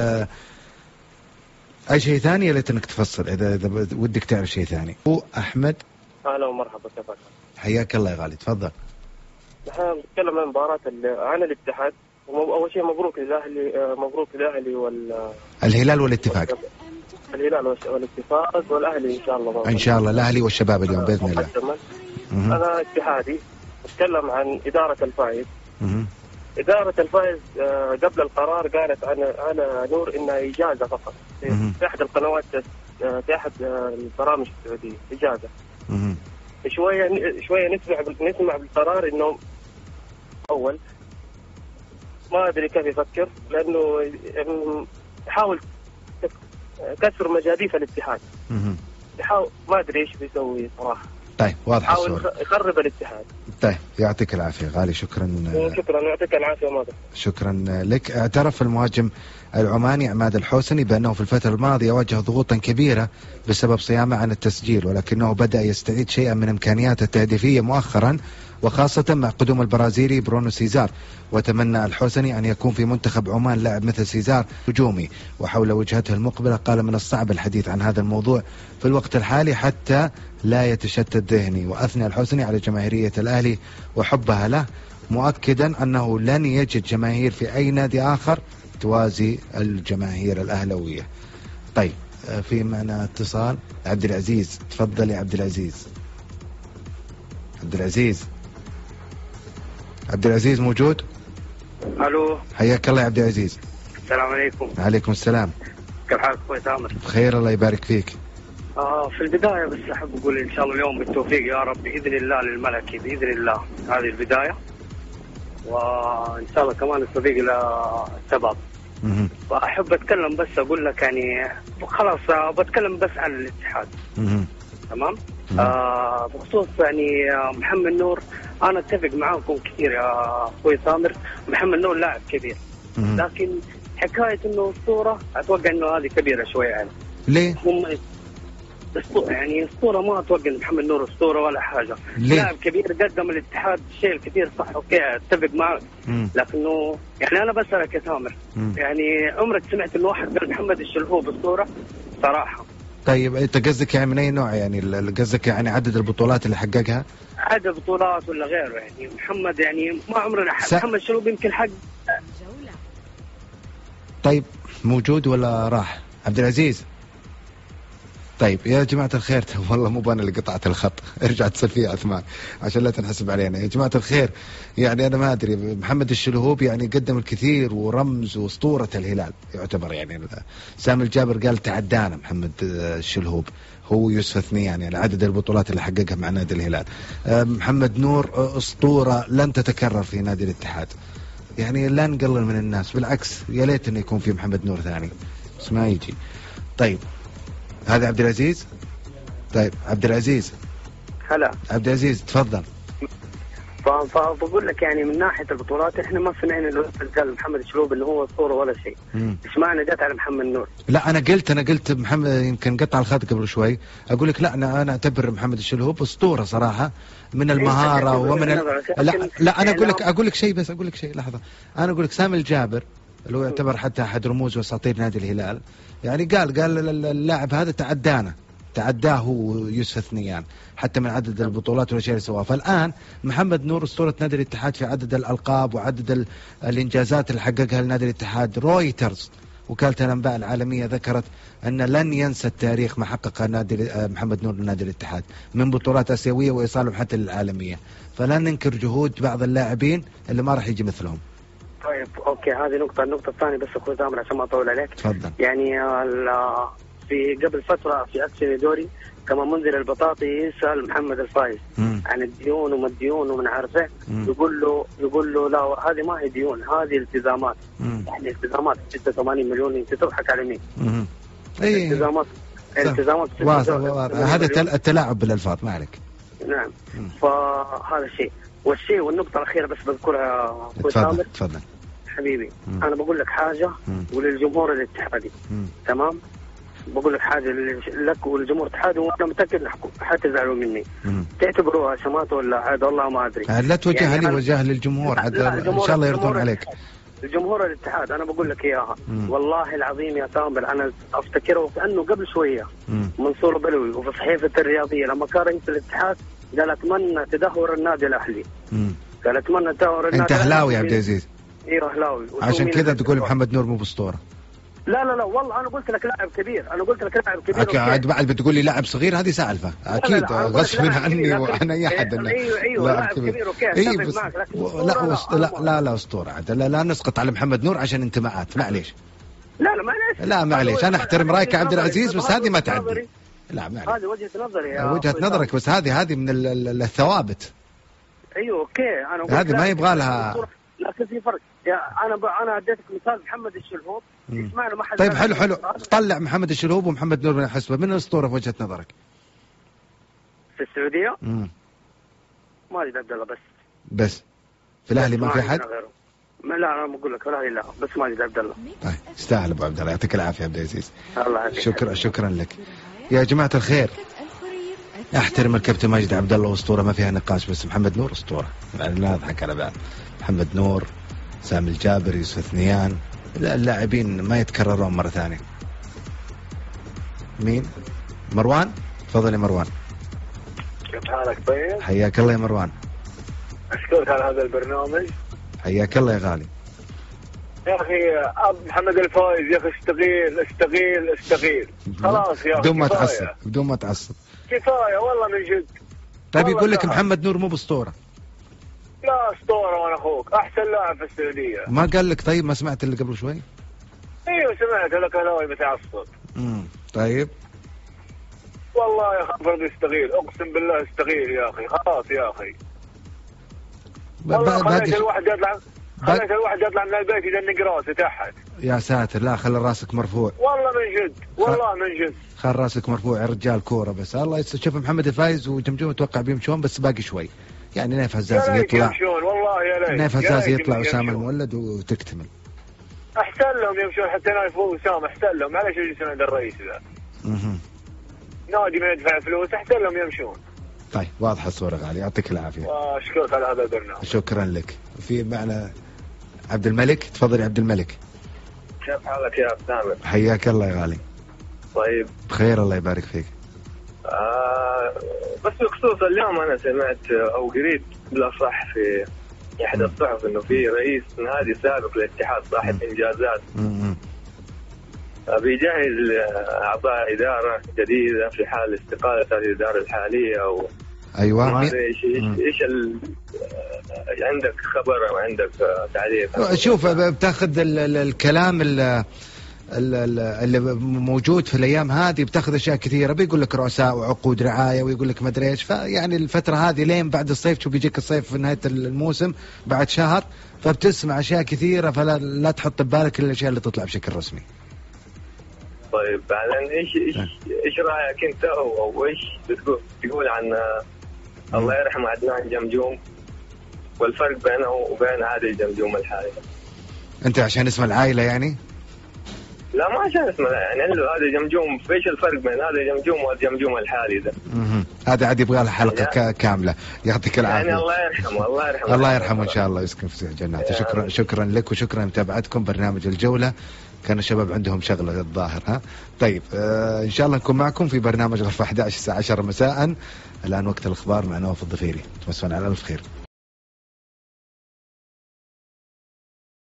أي شيء ثاني يا ليت إنك تفصل إذا إذا ودك تعرف شيء ثاني. هو أحمد. أهلا ومرحبا كيفك؟ حياك الله يا غالي تفضل. نحن نتكلم عن مباراة عن الاتحاد. أول شيء مبروك للأهلي، مبروك للأهلي وال الهلال والاتفاق. الهلال والاتفاق والأهلي إن شاء الله. إن شاء الله الأهلي والشباب اليوم بإذن الله. أنا اتحادي أتكلم عن إدارة الفائز. إدارة الفائز قبل القرار قالت أنا أنا نور إنها إجازة فقط في أحد القنوات في أحد البرامج السعودية إجازة. شوية شوية نسمع نسمع بالقرار إنه أول ما أدري كيف يفكر لأنه يحاول كسر مجاديف الاتحاد. يحاول ما أدري إيش بيسوي صراحة. طيب واضح يحاول الصورة. يخرب الاتحاد. طيب يعطيك العافية غالي شكرا. شكرا يعطيك العافية ماذا. شكرا لك. اعترف المهاجم العماني عماد الحوسني بأنه في الفترة الماضية واجه ضغوطا كبيرة بسبب صيامه عن التسجيل، ولكنه بدأ يستعيد شيئا من إمكانياته التهديفية مؤخرا وخاصة مع قدوم البرازيلي برونو سيزار. وتمنى الحوسني أن يكون في منتخب عمان لاعب مثل سيزار هجومي. وحول وجهته المقبلة قال من الصعب الحديث عن هذا الموضوع في الوقت الحالي حتى لا يتشتت ذهني. وأثنى الحوسني على جماهيرية الأهلي وحبها له مؤكدا أنه لن يجد جماهير في أي نادي آخر توازي الجماهير الأهلوية. طيب في معنا اتصال عبد العزيز تفضل يا عبد العزيز. عبد العزيز عبد العزيز موجود؟ الو حياك الله يا عبد العزيز. السلام عليكم. وعليكم السلام. كيف حالك اخوي تامر؟ بخير الله يبارك فيك. آه في البدايه بس احب اقول ان شاء الله اليوم بالتوفيق يا رب باذن الله للملكي باذن الله. هذه البدايه وان شاء الله كمان التوفيق للشباب. واحب اتكلم بس اقول لك يعني خلاص بتكلم بس عن الاتحاد. تمام. آه بخصوص يعني محمد نور انا اتفق معاكم كثير يا اخوي سامر. محمد نور لاعب كبير لكن حكايه انه اسطوره اتوقع انه هذه كبيره شويه يعني. ليه؟ هم يعني اسطوره ما اتوقع محمد نور اسطوره ولا حاجه. لاعب كبير قدم الاتحاد شيء كثير صح اوكي اتفق معك. لكنه يعني انا بسالك يا سامر يعني عمرك سمعت انه واحد قال محمد الشلهوب اسطوره صراحه؟ طيب انت قصدك يعني من اي نوع؟ يعني قصدك يعني عدد البطولات اللي حققها؟ عدد بطولات ولا غيره يعني محمد يعني ما عمرنا س... محمد شلهوب يمكن حق. طيب موجود ولا راح عبد العزيز؟ طيب يا جماعة الخير والله مو بأنا اللي قطعت الخط ارجع اتصل فيه عثمان عشان لا تنحسب علينا. يا جماعة الخير يعني أنا ما أدري محمد الشلهوب يعني قدم الكثير ورمز واسطورة الهلال يعتبر يعني. سامي الجابر قال تعدانا محمد الشلهوب هو يوسف ثنيان يعني عدد البطولات اللي حققها مع نادي الهلال. محمد نور اسطورة لن تتكرر في نادي الاتحاد يعني لا نقلل من الناس بالعكس يا ليت انه يكون في محمد نور ثاني بس ما يجي. طيب هذا عبد العزيز. طيب عبد العزيز هلا عبد العزيز تفضل. فبقول لك يعني من ناحيه البطولات احنا ما سمعنا انه قال محمد الشلهوب انه هو اسطوره ولا شيء. ايش معنى جت على محمد نور؟ لا انا قلت انا قلت محمد يمكن قطع الخط قبل شوي اقول لك لا انا انا اعتبر محمد الشلهوب اسطوره صراحه من المهاره ومن ال... لا لا انا اقول لك اقول لك شيء بس اقول لك شيء لحظه. انا اقول لك سامي الجابر اللي هو يعتبر حتى احد رموز واساطير نادي الهلال يعني قال قال اللاعب هذا تعدانا تعداه يوسف ثنيان حتى من عدد البطولات والاشياء اللي سواها. فالان محمد نور اسطوره نادي الاتحاد في عدد الالقاب وعدد ال... الانجازات اللي حققها لنادي الاتحاد. رويترز وكالة الانباء العالميه ذكرت ان لن ينسى التاريخ ما حقق نادي محمد نور لنادي الاتحاد من بطولات اسيويه وايصالهم حتى للعالميه. فلن ننكر جهود بعض اللاعبين اللي ما راح يجي مثلهم. طيب اوكي هذه نقطة. النقطة الثانية بس اخوي تامر عشان ما اطول عليك. تفضل. يعني في قبل فترة في اكشن دوري كما منذر البطاطي يسأل محمد الفايز مم. عن الديون وما الديون ومن عارفه يقول له يقول له لا هذه ما هي ديون هذه التزامات. مم. يعني التزامات ستة وثمانين مليون انت تضحك على مين؟ اي التزامات التزامات واضح واضح. هذا التلاعب بالالفاظ ما عليك. نعم م. فهذا الشيء. والشيء والنقطه الاخيره بس بذكرها اخوي تفضل تفضل حبيبي. م. انا بقول لك حاجه م. وللجمهور الاتحادي م. تمام. بقول لك حاجه لك وللجمهور الاتحادي وانا متاكد انكم حتزعلوا مني. مم. تعتبروها شماته ولا عاد والله ما ادري. لا توجهها يعني لي، وجهها للجمهور عاد ان شاء الله يرضون عليك. الجمهور الاتحاد انا بقول لك اياها والله العظيم يا تامر، انا افتكره كانه قبل شويه مم. منصور بلوي وفي صحيفه الرياضيه لما كان رئيس الاتحاد قال اتمنى تدهور النادي الاهلي. مم. قال اتمنى تدهور النادي. انت اهلاوي يا عبد العزيز؟ ايوه اهلاوي. عشان كذا تقول محمد نور مو باسطوره؟ لا لا لا والله انا قلت لك لاعب كبير، انا قلت لك لاعب كبير. عاد بعد بتقول لي لاعب صغير، هذه سالفه اكيد غصب عني وعن اي احد. ايوه ايوه لاعب كبير اوكي أيوة بس لا لا لا لا اسطوره عاد. لا لا نسقط على محمد نور عشان انتماءات، معليش. لا لا معليش لا معليش، انا احترم رايك يا عبد العزيز بس هذه ما تعدي. لا معليش، هذه وجهه نظري. وجهه نظرك بس هذه هذه من الثوابت. ايوه اوكي انا هذه ما يبغى لها. لكن في فرق يا انا ب... انا اديتك مثال محمد الشلهوب يسمعنا ما حد. طيب حلو حلو طلع محمد الشلهوب ومحمد نور من الحسبه، من الاسطوره في وجهه نظرك؟ في السعوديه؟ امم ماجد عبد الله بس. بس في الاهلي ما في احد؟ ما لا انا بقول لك الاهلي لا بس ماجد عبد الله. طيب يستاهل ابو عبد الله، يعطيك العافيه يا عبد العزيز. الله يعافيك. شكرا شكرا لك يا جماعه الخير. احترم الكابتن ماجد عبد الله اسطوره ما فيها نقاش، بس محمد نور اسطوره يعني لا اضحك على بعض. محمد نور، سامي الجابر، يوسف نيان، اللاعبين ما يتكررون مرة ثانية. مين؟ مروان؟ تفضل يا مروان. كيف حالك طيب؟ حياك الله يا مروان. أشكرك على هذا البرنامج. حياك الله يا غالي. يا أخي أب محمد الفايز يا أخي استغيل استغيل استغيل خلاص يا أخي. بدون ما تعصب بدون ما تعصب. كفاية والله من جد. طيب يقول لك محمد نور مو باسطورة. لا اسطوره وانا اخوك احسن لاعب في السعوديه. ما قال لك؟ طيب ما سمعت اللي قبل شوي؟ ايوه سمعت لك اهلاوي متعصب. امم طيب والله يا اخي فرض يستغيل، اقسم بالله استغيل يا اخي خلاص يا اخي. والله خليت الواحد يطلع خليت الواحد يطلع من البيت يدنق راسه تحت. يا ساتر لا خلي راسك مرفوع. والله من جد والله من جد. خل راسك مرفوع يا رجال كوره بس. الله يشوف محمد الفايز وجمجوم اتوقع بيمشون بس باقي شوي. يعني نايف هزازي يطلع والله يا ليت نايف هزازي يطلع أسامة المولد وتكتمل. احسن لهم يمشون حتى نايف وأسامة احسن لهم، معلش يجلسون عند الرئيس ذا. اها نادي ما يدفع فلوس احسن لهم يمشون. طيب واضحة الصورة غالي، يعطيك العافية. اشكرك على هذا البرنامج. شكرا لك. في معنا عبد الملك، تفضل يا عبد الملك. كيف حالك يا عبد السامر؟ حياك الله يا غالي. طيب بخير الله يبارك فيك. آه بس بخصوص اليوم أنا سمعت أو قريت بالأصح في أحد الصحف إنه في رئيس نادي سابق للاتحاد صاحب إنجازات بيجهز أعضاء إدارة جديدة في حال استقالة هذه الإدارة الحالية و أيوة. إيش إيش ال... عندك خبر أو عندك تعليق؟ شوف بتاخذ ال... ال... الكلام ال... اللي موجود في الايام هذه بتاخذ اشياء كثيره، بيقول لك رؤساء وعقود رعايه ويقول لك ما ادري ايش، فيعني الفتره هذه لين بعد الصيف، شوف بيجيك الصيف في نهايه الموسم بعد شهر، فبتسمع اشياء كثيره، فلا لا تحط ببالك الاشياء اللي تطلع بشكل رسمي. طيب بعدين ايش ايش ايش رايك انت او ايش بتقول تقول عن الله يرحمه عدنان جمجوم والفرق بينه وبين عادل جمجوم الحالي؟ انت عشان اسم العائله يعني؟ لا ما عشان اسمه يعني هذا جمجوم، ايش الفرق بين هذا جمجوم والجمجوم الحالي ده؟ اها هذا عاد يبغى له حلقه يعني كامله. يعطيك العافيه. يعني الله يرحمه الله يرحمه الله يرحمه ان شاء الله يسكن في جناته. شكرا شكرا لك وشكرا لمتابعتكم برنامج الجوله. كان الشباب عندهم شغله الظاهر. ها طيب آه ان شاء الله نكون معكم في برنامج غرفه أحد عشر الساعه عشرة مساء. الان وقت الاخبار مع نواف الضفيري. تمسون على الف خير.